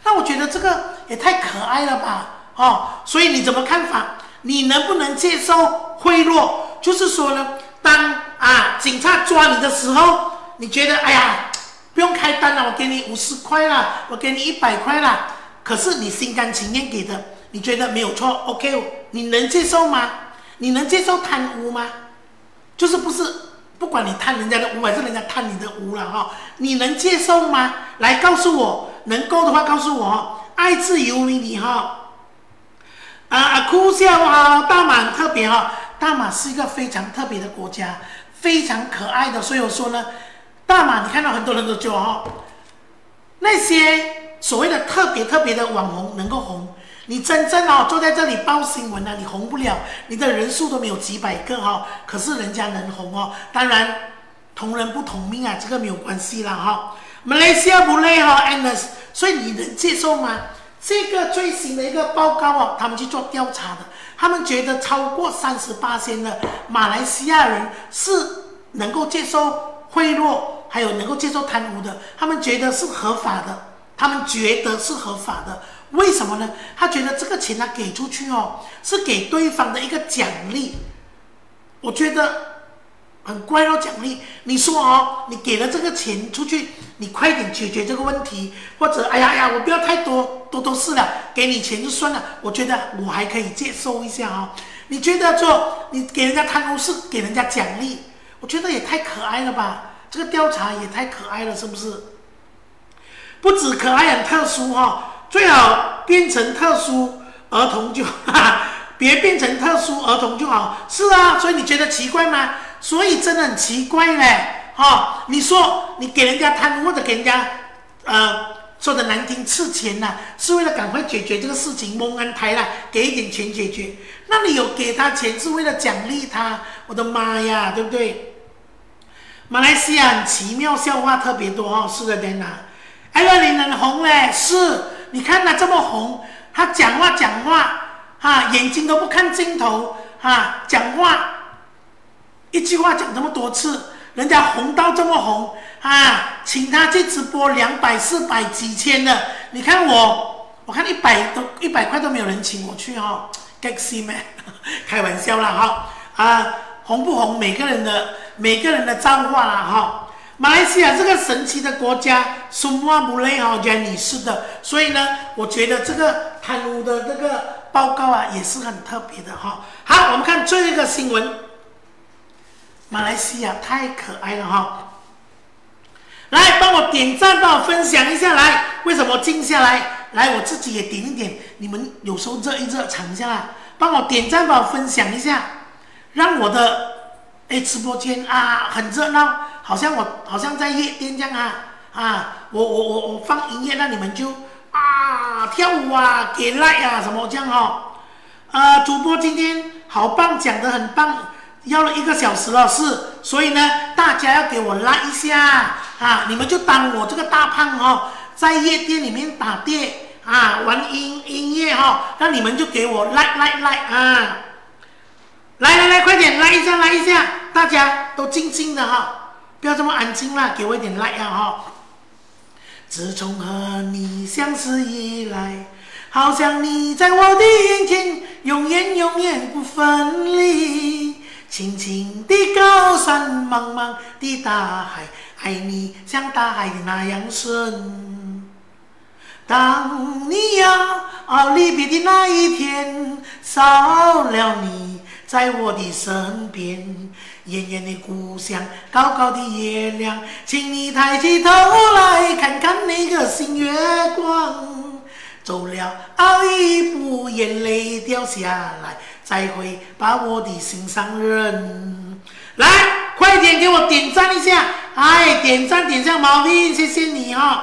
那我觉得这个也太可爱了吧，哦，所以你怎么看法？你能不能接受贿赂？就是说呢，当啊警察抓你的时候，你觉得哎呀，不用开单了，我给你五十块啦，我给你一百块啦，可是你心甘情愿给的，你觉得没有错 ，OK， 你能接受吗？你能接受贪污吗？就是不是不管你贪人家的污还是人家贪你的污了哈，你能接受吗？来告诉我，能够的话告诉我，爱自由为你哈。啊啊，哭笑啊，大马很特别哈，大马是一个非常特别的国家，非常可爱的，所以我说呢，大马你看到很多人都叫哈，那些所谓的特别特别的网红能够红。你真正哦坐在这里报新闻啊，你红不了，你的人数都没有几百个哈、哦，可是人家能红哦。当然，同人不同命啊，这个没有关系啦哈、哦。马来西亚不累哈 ，Agnes， 所以你能接受吗？这个最新的一个报告哦，他们去做调查的，他们觉得超过三十八%的马来西亚人是能够接受贿赂，还有能够接受贪污的，他们觉得是合法的，他们觉得是合法的。为什么呢？他觉得这个钱他给出去哦，是给对方的一个奖励。我觉得很怪哦，奖励。你说哦，你给了这个钱出去，你快点解决这个问题，或者哎呀呀，我不要太多，多多事了，给你钱就算了。我觉得我还可以接受一下哦。你觉得说你给人家贪污是给人家奖励，我觉得也太可爱了吧？这个调查也太可爱了，是不是？不止可爱，很特殊哈、哦。最好变成特殊儿童就，哈哈，别变成特殊儿童就好。是啊，所以你觉得奇怪吗？所以真的很奇怪嘞，哈、哦！你说你给人家贪污或者给人家，呃，说的难听，吃钱呐、啊，是为了赶快解决这个事情，蒙安台啦，给一点钱解决。那你有给他钱是为了奖励他？我的妈呀，对不对？马来西亚很奇妙，笑话特别多哦。是的，对呐。艾乐琳很红嘞，是。你看他这么红，他讲话讲话，哈，眼睛都不看镜头，哈，讲话一句话讲这么多次，人家红到这么红，啊，请他去直播两百、四百、几千的，你看我，我看一百都一百块都没有人请我去哈 ，get see 咩？开玩笑啦哈，啊，红不红每个人的每个人的造化啦哈。马来西亚这个神奇的国家，苏瓦布雷哈 Jenny 是的，所以呢，我觉得这个贪污的这个报告啊，也是很特别的哈。好，我们看最后一个新闻，马来西亚太可爱了哈。来，帮我点赞，帮我分享一下来，为什么静下来？来，我自己也点一点，你们有时候热一热，尝一下啦，帮我点赞，帮我分享一下，让我的哎直播间啊很热闹。好像我好像在夜店这样啊啊！我我我我放音乐，那你们就啊跳舞啊，给 like 啊什么这样哦。呃，主播今天好棒，讲得很棒，要了一个小时了是，所以呢，大家要给我 like 一下啊！你们就当我这个大胖哦，在夜店里面打碟啊，玩音音乐哈、哦，那你们就给我 like like like 啊！来来来，快点来一下来一下，大家都静静的哈、哦。不要这么安静啦，给我一点 like 啊哈！自从和你相识以来，好像你在我的眼前，永远永远不分离。青青的高山，茫茫的大海，爱你像大海那样深。当你要离别的那一天，少了你在我的身边。远远的故乡，高高的月亮，请你抬起头来看看那个新月光。走了一步，眼泪掉下来，再会把我的心上人。来，快点给我点赞一下！哎，点赞点赞，毛病，谢谢你哈、哦。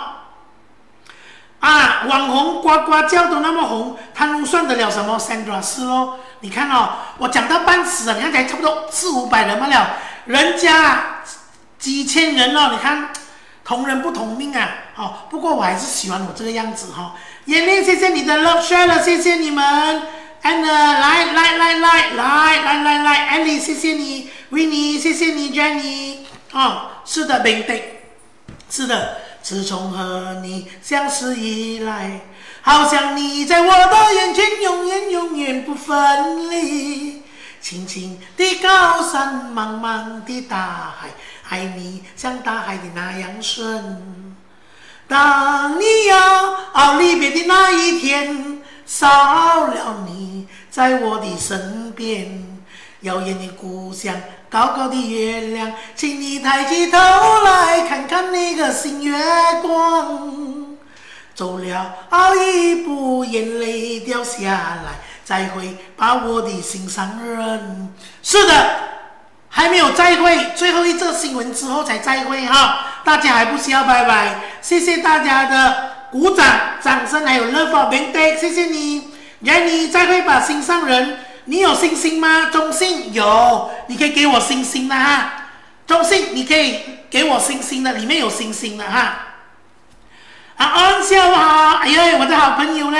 啊，网红呱呱叫都那么红，贪污算得了什么 ？Sandra 是咯。你看哦，我讲到半死了，你看才差不多四五百人嘛了，人家几千人哦，你看同人不同命啊，哦，不过我还是喜欢我这个样子哈、哦。眼泪，谢谢你的 love share 了，谢谢你们 ，and 来来来来来来来来 ，Ellie 谢谢你 ，Winnie 谢谢你 ，Jenny 哦，是的 b e n t 是的， 自从和你相识以来，好像你在我的眼前永远永远不分离。青青的高山，茫茫的大海，爱你像大海的那样深。当你要离别的那一天，少了你在我的身边，遥远的故乡，高高的月亮，请你抬起头来看看那个新月光。走了一步，眼泪掉下来，再会把我的心上人。是的，还没有再会，最后一则新闻之后才再会哈。大家还不需要拜拜，谢谢大家的鼓掌、掌声，还有 love for birthday， 谢谢你。然你再会吧，心上人。你有星星吗？中信有，你可以给我星星的哈。中信，你可以给我星星的，里面有星星的哈。啊，安下午好，哎呦，我的好朋友呢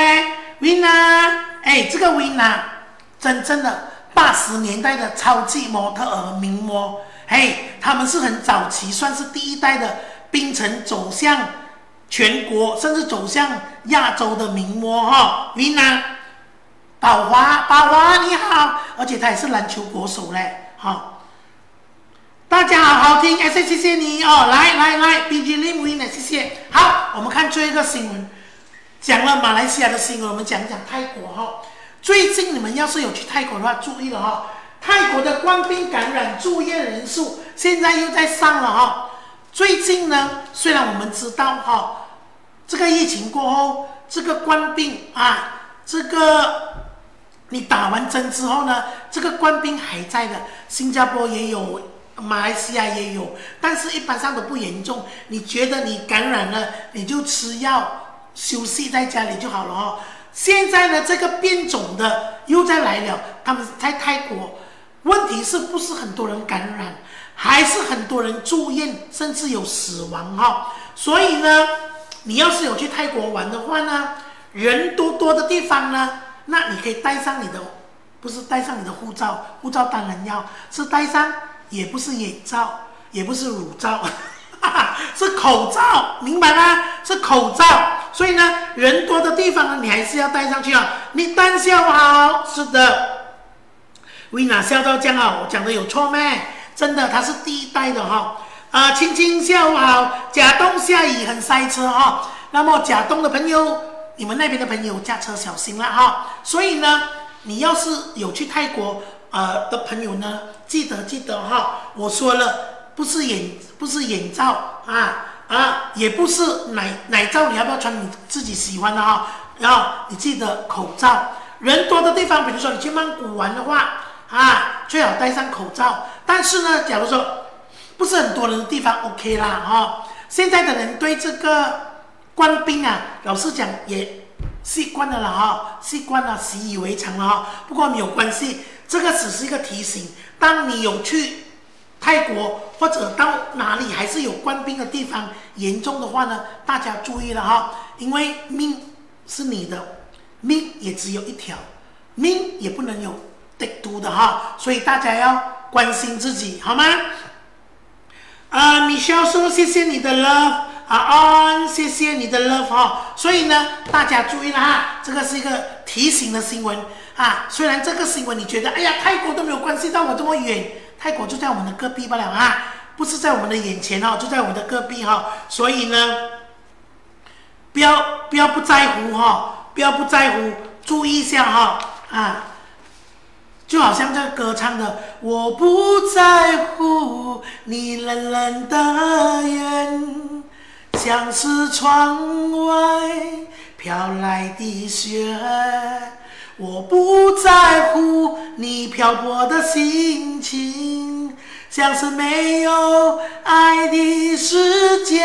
，Wina， 哎，这个 Wina， 真正的八十年代的超级模特儿名模，哎，他们是很早期，算是第一代的槟城走向全国，甚至走向亚洲的名模哈 ，Wina。宝华，宝华你好，而且他也是篮球国手嘞，好、哦，大家好好听，哎，谢谢你哦，来来来 ，B G Lim Win 谢谢。好，我们看最后一个新闻，讲了马来西亚的新闻，我们讲讲泰国哈、哦。最近你们要是有去泰国的话，注意了哈、哦，泰国的官兵感染住院人数现在又在上了哈、哦。最近呢，虽然我们知道哈、哦，这个疫情过后，这个官兵啊，这个。你打完针之后呢，这个官兵还在的，新加坡也有，马来西亚也有，但是一般上都不严重。你觉得你感染了，你就吃药休息在家里就好了哦。现在呢，这个变种的又再来了，他们在泰国，问题是不是很多人感染，还是很多人住院，甚至有死亡哈、哦。所以呢，你要是有去泰国玩的话呢，人多多的地方呢。那你可以带上你的，不是带上你的护照，护照当然要，是带上，也不是眼罩，也不是乳罩，是口罩，明白吗？是口罩。所以呢，人多的地方呢，你还是要带上去啊。你单笑好，是的。维娜笑到这样啊，我讲的有错咩？真的，他是第一代的哈。啊、呃，青青笑好，甲东下雨很塞车哈。那么甲东的朋友。你们那边的朋友驾车小心了哈，所以呢，你要是有去泰国呃的朋友呢，记得记得哈，我说了，不是眼不是眼罩啊啊，也不是奶奶罩，你要不要穿你自己喜欢的哈？然后你记得口罩，人多的地方，比如说你去曼谷玩的话啊，最好戴上口罩。但是呢，假如说不是很多人的地方 ，OK 啦哈。现在的人对这个。官兵啊，老实讲也习惯了啦哈，习惯了，习以为常了哈。不过没有关系，这个只是一个提醒。当你有去泰国或者到哪里还是有官兵的地方严重的话呢，大家注意了哈，因为命是你的，命也只有一条，命也不能有敌毒的哈，所以大家要关心自己，好吗？啊，米肖说谢谢你的 love。啊安，谢谢你的 love 哈，所以呢，大家注意了哈，这个是一个提醒的新闻啊。虽然这个新闻你觉得，哎呀，泰国都没有关系到我这么远，泰国就在我们的隔壁罢了啊，不是在我们的眼前哈，就在我们的隔壁哈。所以呢，不要不要不在乎哈，不要不在乎，注意一下哈啊。就好像这个歌唱的，我不在乎你冷冷的眼。像是窗外飘来的雪，我不在乎你漂泊的心情，像是没有爱的世界，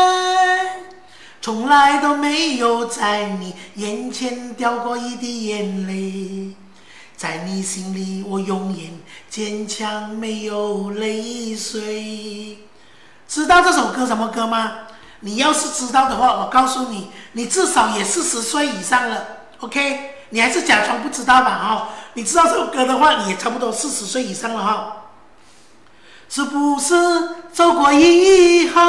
从来都没有在你眼前掉过一滴眼泪，在你心里我永远坚强，没有泪水。知道这首歌什么歌吗？你要是知道的话，我告诉你，你至少也四十岁以上了 ，OK？ 你还是假装不知道吧，哈、哦！你知道这首歌的话，你也差不多四十岁以上了，哈、哦。是不是走过以后，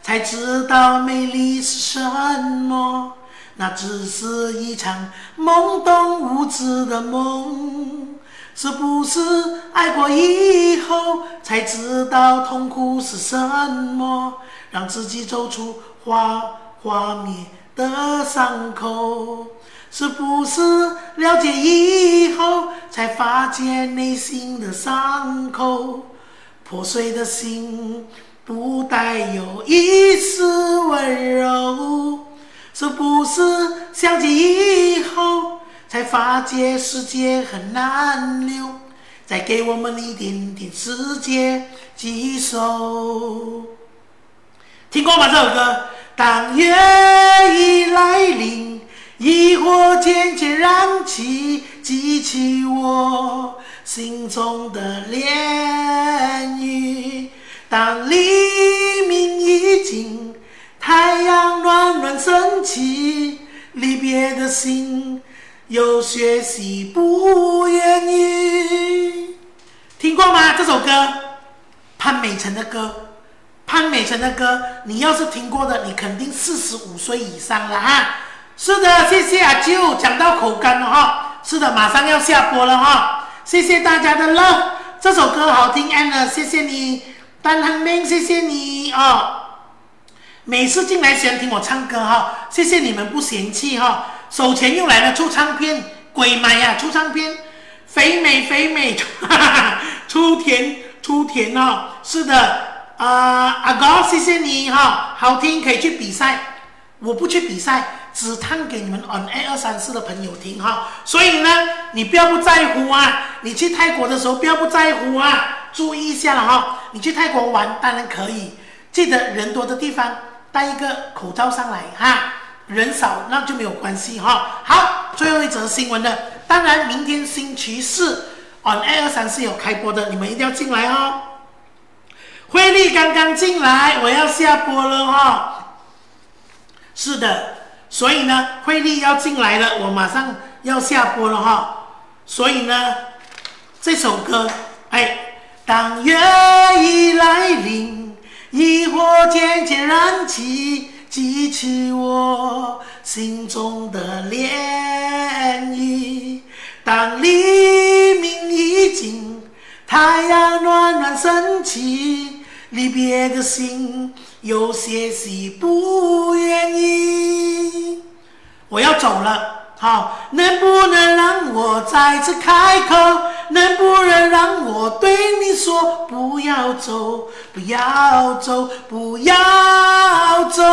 才知道美丽是什么。那只是一场懵懂无知的梦，是不是爱过以后才知道痛苦是什么？让自己走出画画灭的伤口，是不是了解以后才发现内心的伤口？破碎的心不带有一丝温柔，是不是想起以后才发觉世界很难留？再给我们一点点时间接受。听过吗？这首歌。当夜已来临，疑惑渐渐燃起，激起我心中的涟漪。当黎明已尽，太阳暖暖升起，离别的心有些许不愿意。听过吗？这首歌，潘美辰的歌。潘美辰的歌，你要是听过的，你肯定四十五岁以上了哈。是的，谢谢阿舅，讲到口干了哈。是的，马上要下播了哈。谢谢大家的 love， 这首歌好听 ，Anna， 谢谢你，丹亨明，谢谢你哦。每次进来喜欢听我唱歌哈，谢谢你们不嫌弃哈。手前又来了出唱片，鬼买呀、啊、出唱片，肥美肥美，哈哈出甜出甜哦。是的。啊、呃，阿哥，谢谢你哈，好听可以去比赛，我不去比赛，只唱给你们 on A 二三四的朋友听哈。所以呢，你不要不在乎啊，你去泰国的时候不要不在乎啊，注意一下了哈。你去泰国玩当然可以，记得人多的地方戴一个口罩上来哈，人少那就没有关系哈。好，最后一则新闻了，当然明天星期四 on A 二三四有开播的，你们一定要进来哦。慧丽刚刚进来，我要下播了哈。是的，所以呢，慧丽要进来了，我马上要下播了哈。所以呢，这首歌，哎，当月已来临，疑惑渐渐燃起，激起我心中的涟漪。当黎明已尽，太阳暖暖升起。离别的心有些许不愿意，我要走了，好，能不能让我再次开口？能不能让我对你说不要走，不要走，不要走？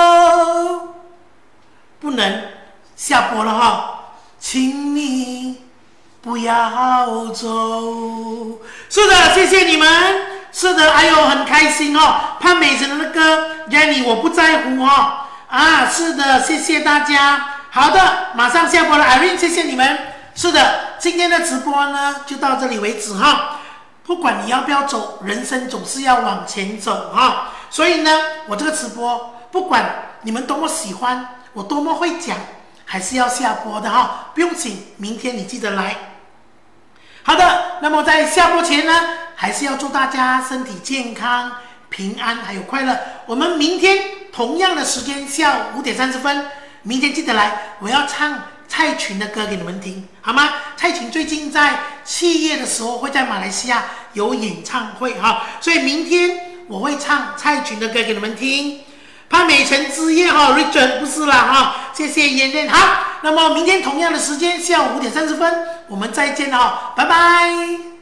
不能下播了哈，请你不要走。是的，谢谢你们。是的，哎呦，很开心哦！潘美辰的歌 ，Jenny 我不在乎哦。啊，是的，谢谢大家。好的，马上下播了 ，Irene， 谢谢你们。是的，今天的直播呢就到这里为止哈。不管你要不要走，人生总是要往前走哈。所以呢，我这个直播，不管你们多么喜欢，我多么会讲，还是要下播的哈。不用紧，明天你记得来。好的，那么在下播前呢，还是要祝大家身体健康、平安还有快乐。我们明天同样的时间，下午五点三十分，明天记得来，我要唱蔡琴的歌给你们听，好吗？蔡琴最近在七月的时候会在马来西亚有演唱会哈，所以明天我会唱蔡琴的歌给你们听。潘美辰之夜哈 ，Richard 不是啦哈，谢谢妍妍。好，那么明天同样的时间，下午五点三十分，我们再见哈，拜拜。